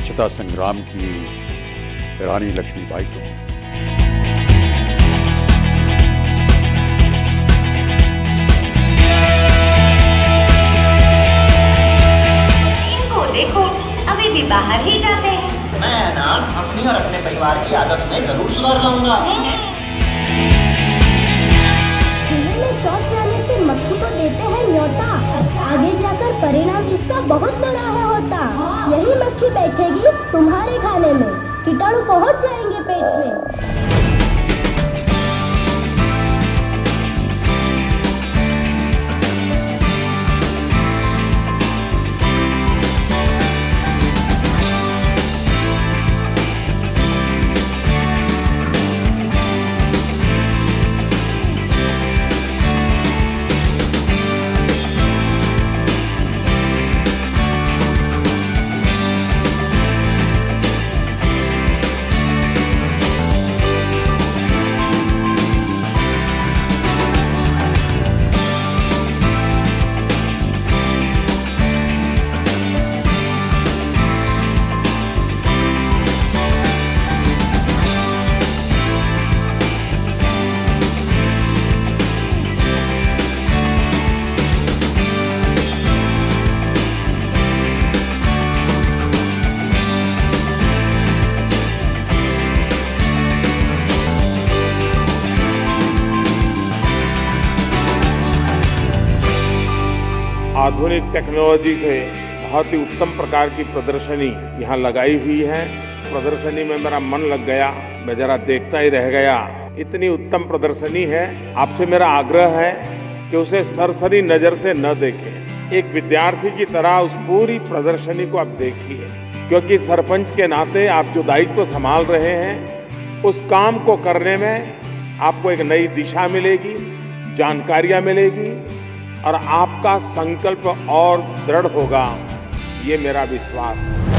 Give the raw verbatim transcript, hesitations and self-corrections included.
स्वच्छता संग्राम की रानी लक्ष्मीबाई को। इनको देखो, अभी भी बाहर ही जाते हैं। मैं ना अपनी और अपने परिवार की आदत में जरूर सुधार लाऊंगा। में शौच जाने से मक्खी को देते हैं न्योता। आगे जाकर परिणाम इसका बहुत बुरा है होता। यही मक्खी बैठेगी तुम्हारे खाने में, कीटाणु पहुंच जाएंगे पेट में। आधुनिक टेक्नोलॉजी से बहुत ही उत्तम प्रकार की प्रदर्शनी यहाँ लगाई हुई है। प्रदर्शनी में मेरा मन लग गया, मैं जरा देखता ही रह गया। इतनी उत्तम प्रदर्शनी है। आपसे मेरा आग्रह है कि उसे सरसरी नज़र से न देखें। एक विद्यार्थी की तरह उस पूरी प्रदर्शनी को आप देखिए, क्योंकि सरपंच के नाते आप जो दायित्व संभाल रहे हैं, उस काम को करने में आपको एक नई दिशा मिलेगी, जानकारियाँ मिलेगी और आपका संकल्प और दृढ़ होगा, ये मेरा विश्वास है।